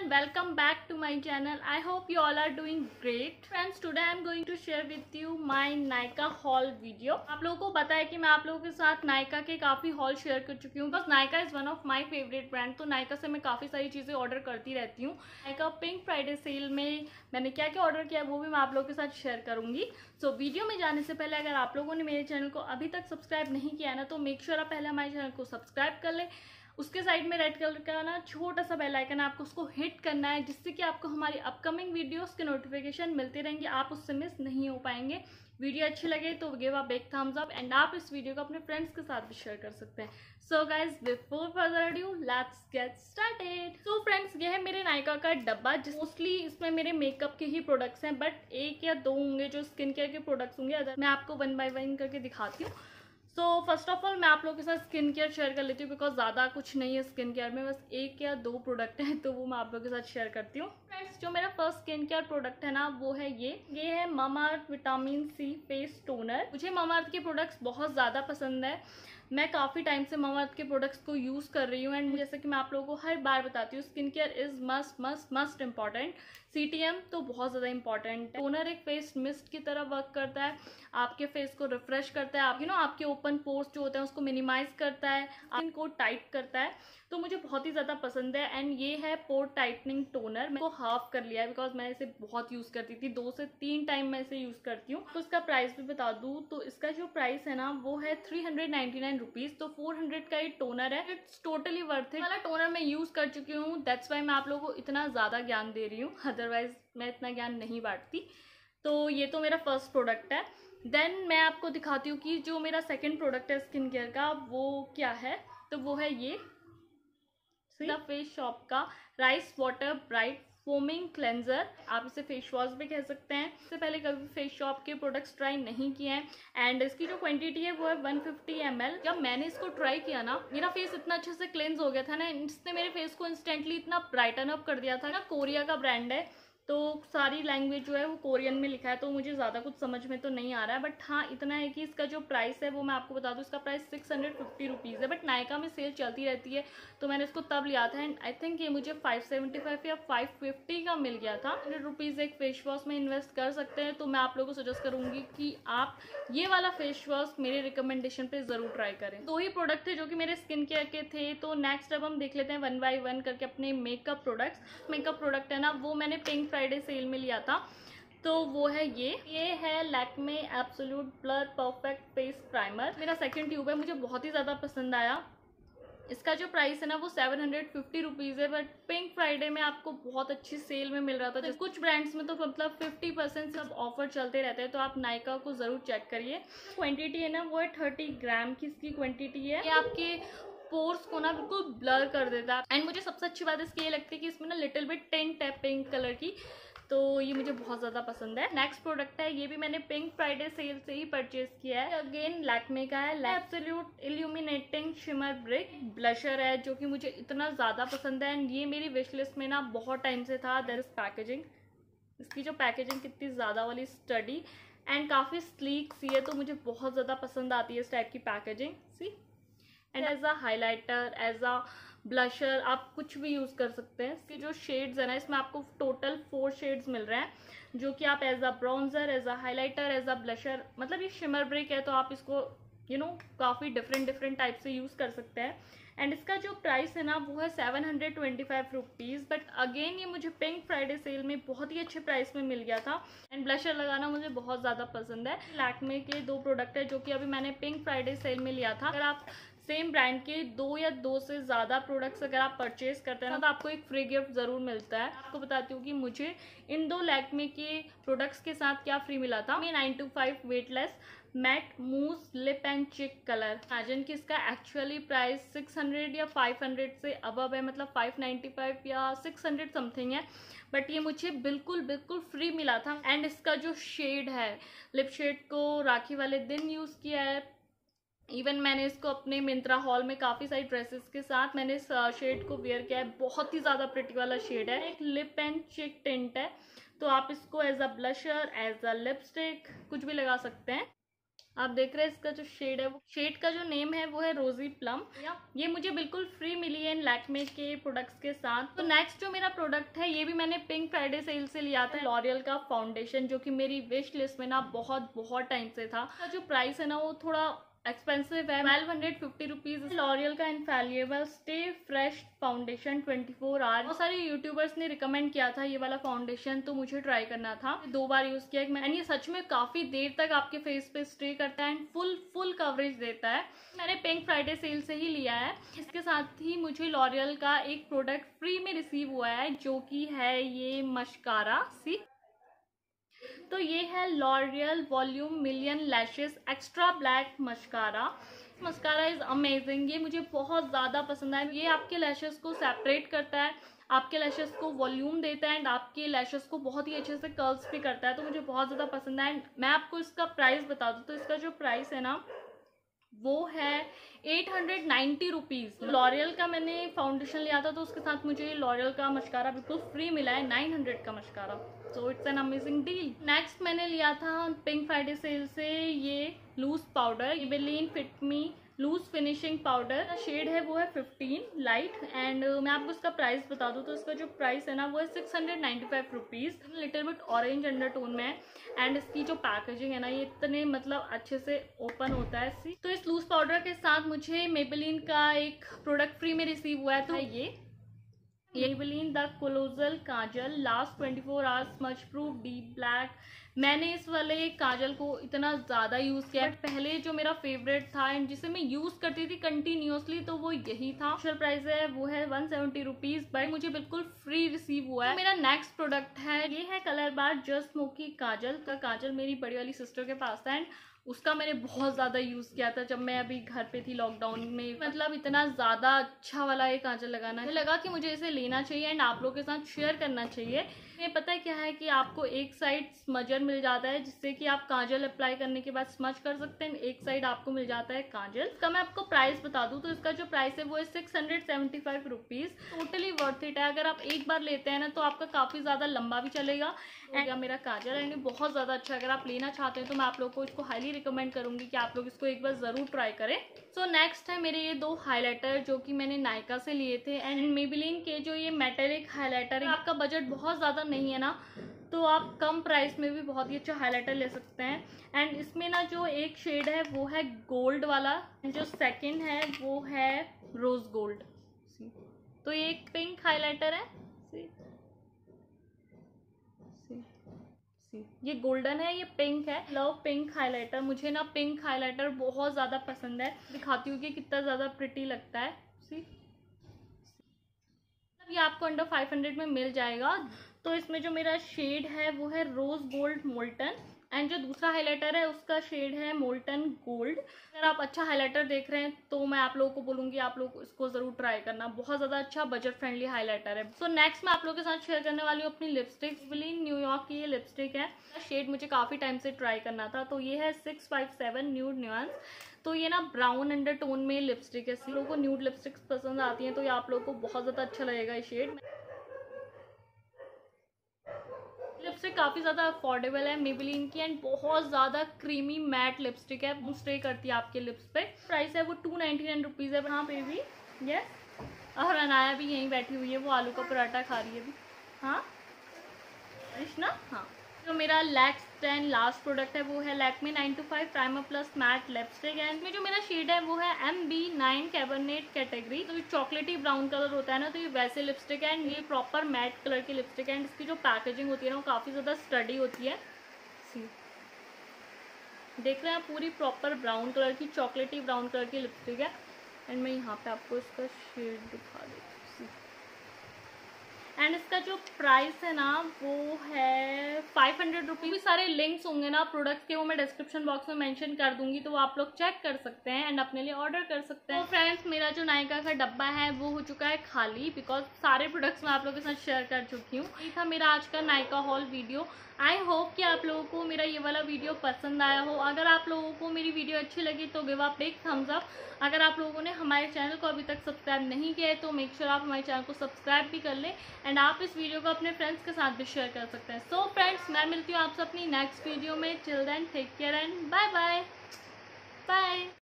and welcome back to my channel. I hope you all are doing great. Friends, today I am going to share with you my Nykaa haul video. आप लोगों को पता है कि मैं आप लोगों के साथ Nykaa के काफ़ी haul शेयर कर चुकी हूँ. बस Nykaa is one of my favorite brand, तो Nykaa से मैं काफ़ी सारी चीज़ें ऑर्डर करती रहती हूँ. Nykaa पिंक फ्राइडे सेल में मैंने क्या क्या ऑर्डर किया वो भी मैं आप लोगों के साथ शेयर करूँगी. सो वीडियो में जाने से पहले अगर आप लोगों ने मेरे चैनल को अभी तक सब्सक्राइब नहीं किया ना, तो मेक श्योर आप पहले हमारे चैनल को सब्सक्राइब कर ले. उसके साइड में रेड कलर का ना छोटा सा बेल आइकन है, आपको उसको हिट करना है, जिससे कि आपको हमारी अपकमिंग वीडियोस के नोटिफिकेशन मिलते रहेंगे, आप उससे मिस नहीं हो पाएंगे. वीडियो अच्छी लगे तो give a big thumbs up and आप इस वीडियो को अपने फ्रेंड्स के साथ भी शेयर कर सकते हैं. So guys before further adieu let's get started. So friends, ये है मेरे नायका का डब्बा. मोस्टली इसमें मेरे मेकअप के ही प्रोडक्ट्स हैं, बट एक या दो होंगे जो स्किन केयर के प्रोडक्ट्स होंगे. अगर मैं आपको वन बाय वन करके दिखाती हूँ. सो फर्स्ट ऑफ ऑल मैं आप लोगों के साथ स्किन केयर शेयर कर लेती हूँ, बिकॉज ज़्यादा कुछ नहीं है स्किन केयर में, बस एक या दो प्रोडक्ट हैं तो वो मैं आप लोगों के साथ शेयर करती हूँ. फ्रेंड्स, जो मेरा फर्स्ट स्किन केयर प्रोडक्ट है ना वो है ये है Mamaearth vitamin C face toner. मुझे मामाअर्थ के प्रोडक्ट्स बहुत ज़्यादा पसंद है. मैं काफ़ी टाइम से मामाअर्थ के प्रोडक्ट्स को यूज़ कर रही हूँ एंड जैसे कि मैं आप लोगों को हर बार बताती हूँ, skin care is must must must important. CTM तो बहुत ज़्यादा इंपॉर्टेंट है. टोनर एक फेस मिस्ट की तरह वर्क करता है, आपके फेस को रिफ्रेश करता है, आप आपके ओपन पोर्स जो होते हैं उसको मिनिमाइज करता है, इनको टाइट करता है. तो मुझे बहुत ही ज़्यादा पसंद है. एंड ये है पोर टाइटनिंग टोनर. मैं को हाफ कर लिया है बिकॉज मैं इसे बहुत यूज़ करती थी, 2 से 3 टाइम मैं इसे यूज़ करती हूँ. तो इसका प्राइस भी बता दूँ तो इसका जो प्राइस है ना वो है 399 रुपीज़. तो 400 का ये टोनर है. It's totally worth it. वाला टोनर मैं यूज़ कर चुकी हूँ, दैट्स वाई मैं आप लोगों को इतना ज़्यादा ज्ञान दे रही हूँ, अदरवाइज मैं इतना ज्ञान नहीं बांटती. तो ये तो मेरा फर्स्ट प्रोडक्ट है. देन मैं आपको दिखाती हूँ कि जो मेरा सेकंड प्रोडक्ट है स्किन केयर का वो क्या है. तो वो है ये द फेस शॉप का rice water bright foaming cleanser. आप इसे फेस वॉश भी कह सकते हैं. इससे पहले कभी फेस शॉप के प्रोडक्ट्स ट्राई नहीं किए हैं एंड इसकी जो क्वांटिटी है वो है 150 ml. जब मैंने इसको ट्राई किया ना, मेरा फेस इतना अच्छे से क्लेंज हो गया था ना, इसने मेरे फेस को इंस्टेंटली इतना ब्राइटन अप कर दिया था ना. कोरिया का ब्रांड है तो सारी लैंग्वेज जो है वो कोरियन में लिखा है, तो मुझे ज़्यादा कुछ समझ में तो नहीं आ रहा है. बट हाँ इतना है कि इसका जो प्राइस है वो मैं आपको बता दूँ, इसका प्राइस 650 रुपीज़ है. बट नायका में सेल चलती रहती है तो मैंने इसको तब लिया था एंड आई थिंक ये मुझे 575 या 550 का मिल गया था. 100 रुपीज़ एक फेस वॉश में इन्वेस्ट कर सकते हैं. तो मैं आप लोगों को सजेस्ट करूँगी कि आप ये वाला फेस वॉश मेरे रिकमेंडेशन पे ज़रूर ट्राई करें. 2 ही प्रोडक्ट थे जो कि मेरे स्किन केयर के थे. तो नेक्स्ट अब हम देख लेते हैं वन बाय वन करके अपने मेकअप प्रोडक्ट्स. मेकअप प्रोडक्ट है ना वो मैंने पिंक फ्राइडे सेल में लिया था. तो वो है ये है Lakme absolute blur perfect face primer. मेरा सेकंड ट्यूब है, मुझे बहुत ही ज़्यादा पसंद आया. इसका जो प्राइस है ना वो 750 रुपीज़ है, बट पिंक फ्राइडे में आपको बहुत अच्छी सेल में मिल रहा था. तो कुछ ब्रांड्स में तो मतलब 50% सब ऑफर चलते रहते हैं, तो आप नायका को ज़रूर चेक करिए. क्वांटिटी है ना वो है 30 ग्राम की इसकी क्वांटिटी है. ये आपके पोर्स को ना बिल्कुल ब्लर कर देता है. एंड मुझे सबसे अच्छी बात इसकी ये लगती है कि इसमें ना लिटिल बिट टिंट है पिंक कलर की, तो ये मुझे बहुत ज़्यादा पसंद है. नेक्स्ट प्रोडक्ट है, ये भी मैंने पिंक फ्राइडे सेल से ही परचेज किया है. अगेन लैक्मे का है absolute illuminating shimmer brick blusher है, जो कि मुझे इतना ज़्यादा पसंद है. एंड ये मेरी विश लिस्ट में ना बहुत टाइम से था. देयर इज पैकेजिंग, इसकी जो पैकेजिंग कितनी ज़्यादा वाली स्टडी एंड काफ़ी स्लीक सी है, तो मुझे बहुत ज़्यादा पसंद आती है इस टाइप की पैकेजिंग सी. And as a highlighter, as a blusher आप कुछ भी यूज़ कर सकते हैं. इसके जो शेड्स है ना, इसमें आपको टोटल 4 शेड्स मिल रहे हैं, जो कि आप as a bronzer, as a highlighter, as a blusher, मतलब ये शिमर ब्रिक है तो आप इसको काफ़ी डिफरेंट टाइप से यूज़ कर सकते हैं. एंड इसका जो प्राइस है ना वो है 725 रुपीज़. बट अगेन ये मुझे पिंक फ्राइडे सेल में बहुत ही अच्छे प्राइस में मिल गया था. एंड ब्लशर लगाना मुझे बहुत ज़्यादा पसंद है. लैक्मे के 2 प्रोडक्ट है जो कि अभी मैंने पिंक फ्राइडे सेल में लिया था. अगर आप सेम ब्रांड के 2 या 2 से ज़्यादा प्रोडक्ट्स अगर आप परचेज करते हैं ना, तो आपको एक फ्री गिफ्ट ज़रूर मिलता है. आपको बताती हूँ कि मुझे इन 2 लैक्मे के प्रोडक्ट्स के साथ क्या फ्री मिला था. 925 weightless matte mousse lip and cheek colour. Imagine कि इसका एक्चुअली प्राइस 600 या 500 से अबव है, मतलब 595 या 600 समथिंग है. बट ये मुझे बिल्कुल फ्री मिला था. एंड इसका जो शेड है, लिप शेड को राखी वाले दिन यूज़ किया है. इवन मैंने इसको अपने मिंत्रा हॉल में काफ़ी सारी ड्रेसेस के साथ मैंने इस शेड को वेयर किया है. बहुत ही ज़्यादा प्रिटी वाला शेड है. एक लिप एंड चिक टिंट है, तो आप इसको as a blusher, as a lipstick कुछ भी लगा सकते हैं. आप देख रहे हैं इसका जो शेड है, वो शेड का जो नेम है वो है रोजी प्लम। ये मुझे बिल्कुल फ्री मिली है लैक्मे के प्रोडक्ट्स के साथ। तो नेक्स्ट जो मेरा प्रोडक्ट है, ये भी मैंने पिंक फ्राइडे सेल से लिया था, लॉरियल का फाउंडेशन, जो कि मेरी विश लिस्ट में ना बहुत टाइम से था। जो प्राइस है ना वो थोड़ा एक्सपेंसिव है, 1250 रुपीज। लॉरियल का infallible stay fresh foundation 24 hour. बहुत सारे यूट्यूबर्स ने रिकमेंड किया था ये वाला फाउंडेशन, तो मुझे ट्राई करना था। 2 बार यूज किया एंड ये सच में काफी देर तक आपके फेस पे स्टे करता है एंड फुल कवरेज देता है। मैंने पिंक फ्राइडे सेल से ही लिया है। इसके साथ ही मुझे लॉरियल का एक प्रोडक्ट फ्री में रिसीव हुआ है, जो कि है ये मस्कारा सी। तो ये है L'Oreal volume million lashes extra black mascara. Mascara is amazing, ये मुझे बहुत ज़्यादा पसंद है। ये आपके लैशेस को सेपरेट करता है, आपके लैशेस को वॉल्यूम देता है एंड आपके लैशेस को बहुत ही अच्छे से कर्ल्स भी करता है। तो मुझे बहुत ज़्यादा पसंद है। एंड मैं आपको इसका प्राइस बता दूँ तो इसका जो प्राइस है ना वो है 890 रुपीज़। लॉरियल का मैंने फाउंडेशन लिया था तो उसके साथ मुझे लॉरियल का मस्कारा बिल्कुल फ्री मिला है, 900 का mascara. So it's an amazing deal. Next मैंने लिया था पिंक फ्राइडे सेल से ये loose powder, Maybelline fit me loose finishing powder. Shade है वो है 15 लाइट। एंड मैं आपको इसका प्राइस बता दूँ तो इसका जो प्राइस है ना वो है 695 rupees. Little bit orange undertone में है एंड इसकी जो पैकेजिंग है ना ये इतने मतलब अच्छे से ओपन होता है इससे। तो इस लूज पाउडर के साथ मुझे मेबेलिन का एक प्रोडक्ट फ्री में रिसीव हुआ है, तो ये Maybelline the colossal kajal last 24 hours smudge proof deep black. मैंने इस वाले काजल को इतना ज़्यादा यूज़ किया, पहले जो मेरा फेवरेट था एंड जिसे मैं यूज़ करती थी कंटिन्यूसली तो वो यही था। एक्चुअल प्राइस है वो है 170 रुपीज़, बट मुझे बिल्कुल फ्री रिसीव हुआ है। मेरा नेक्स्ट प्रोडक्ट है, ये है colour bar just smoky kajal का। काजल मेरी बड़ी वाली सिस्टर के पास था एंड उसका मैंने बहुत ज़्यादा यूज़ किया था जब मैं अभी घर पे थी लॉकडाउन में। मतलब इतना ज़्यादा अच्छा वाला ये काजल लगाना, मुझे लगा कि मुझे इसे लेना चाहिए एंड आप लोगों के साथ शेयर करना चाहिए। ये पता है क्या है कि आपको एक साइड स्मजर मिल जाता है जिससे कि आप काजल अप्लाई करने के बाद स्मज कर सकते हैं, एक साइड आपको मिल जाता है काजल। इसका मैं आपको प्राइस बता दूं तो इसका जो प्राइस है वो है 675 रुपीज़। टोटली वर्थ इट है। अगर आप एक बार लेते हैं ना तो आपका काफ़ी ज़्यादा लंबा भी चलेगा। एंड मेरा काजल एंड बहुत ज़्यादा अच्छा, अगर आप लेना चाहते हैं तो मैं आप लोगों को इसको हाईली रिकमेंड करूंगी कि आप लोग इसको एक बार ज़रूर ट्राई करें। सो नेक्स्ट है मेरे ये 2 हाईलाइटर जो कि मैंने नायका से लिए थे एंड मेबेलिन के जो ये मेटेलिक हाईलाइटर है। आपका बजट बहुत ज़्यादा नहीं है ना तो आप कम प्राइस में भी बहुत ही अच्छा हाईलाइटर ले सकते हैं। एंड इसमें ना जो एक शेड है वो है गोल्ड वाला, जो सेकंड है वो है रोज गोल्ड। तो ये एक पिंक हाईलाइटर है, ये गोल्डन है, ये पिंक है। Love pink highlighter. मुझे ना पिंक हाइलाइटर बहुत ज़्यादा पसंद है, दिखाती हूँ कि कितना ज़्यादा प्रिटी लगता है। सी ये आपको अंडर 500 में मिल जाएगा। तो इसमें जो मेरा शेड है वो है रोज गोल्ड मोल्टन एंड जो दूसरा हाइलाइटर है उसका शेड है मोल्टन गोल्ड। अगर आप अच्छा हाइलाइटर देख रहे हैं तो मैं आप लोगों को बोलूँगी आप लोग इसको ज़रूर ट्राई करना, बहुत ज़्यादा अच्छा बजट फ्रेंडली हाइलाइटर है। सो नेक्स्ट मैं आप लोगों के साथ शेयर करने वाली हूँ अपनी लिपस्टिक। मेबेलिन न्यूयॉर्क की ये लिपस्टिक है, शेड मुझे काफ़ी टाइम से ट्राई करना था। तो ये है 657 न्यूड न्यूआंस। तो ये ना ब्राउन अंडरटोन में लिपस्टिक है। लोगों को न्यूड लिपस्टिक्स पसंद आती हैं तो ये आप लोगों को बहुत ज़्यादा अच्छा लगेगा ये शेड। लिपस्टिक काफ़ी ज़्यादा अफोर्डेबल है मेबेलिन की एंड बहुत ज़्यादा क्रीमी मैट लिपस्टिक है, स्टे करती है आपके लिप्स पे। प्राइस है वो 299 रुपीज़ है। यहाँ पे भी यस, और अनाया भी यहीं बैठी हुई है, वो आलू का पराठा खा रही है अभी। हाँ कृष्णा, हाँ। जो मेरा नेक्स्ट एंड लास्ट प्रोडक्ट है वो है Lakme 925 primer plus matte lipstick and इसमें जो मेरा शेड है वो है MB9 कैबरनेट कैटेगरी। तो ये चॉकलेटी ब्राउन कलर होता है ना, तो ये वैसे लिपस्टिक है एंड ये प्रॉपर मैट कलर की लिपस्टिक है एंड इसकी जो पैकेजिंग होती है ना वो काफ़ी ज़्यादा स्टडी होती है। देख रहे हैं पूरी प्रॉपर ब्राउन कलर की, चॉकलेटी ब्राउन कलर की लिपस्टिक है एंड मैं यहाँ पे आपको इसका शेड दिखा देती हूँ। एंड इसका जो प्राइस है ना वो है 500 रुपीज़। सारे लिंक्स होंगे ना प्रोडक्ट्स के वो मैं डिस्क्रिप्शन बॉक्स में मेंशन कर दूंगी, तो वो आप लोग चेक कर सकते हैं एंड अपने लिए ऑर्डर कर सकते हैं। तो फ्रेंड्स मेरा जो नायका का डब्बा है वो हो चुका है खाली, बिकॉज सारे प्रोडक्ट्स मैं आप लोगों के साथ शेयर कर चुकी हूँ। ये था मेरा आज का Nykaa haul video. I hope कि आप लोगों को मेरा ये वाला वीडियो पसंद आया हो। अगर आप लोगों को मेरी वीडियो अच्छी लगी तो give a big thumbs up. अगर आप लोगों ने हमारे चैनल को अभी तक सब्सक्राइब नहीं किया है तो मेक श्योर आप हमारे चैनल को सब्सक्राइब भी कर लें एंड आप इस वीडियो को अपने फ्रेंड्स के साथ भी शेयर कर सकते हैं। सो फ्रेंड्स मैं मिलती हूँ आपसे अपनी नेक्स्ट वीडियो में। Till then take care and bye bye. Bye.